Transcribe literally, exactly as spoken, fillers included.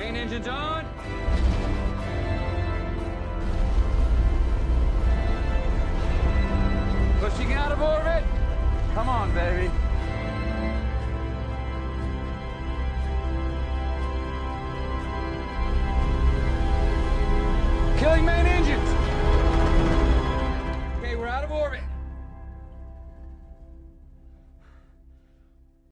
Main engine's on. Pushing out of orbit. Come on, baby. Killing main engines.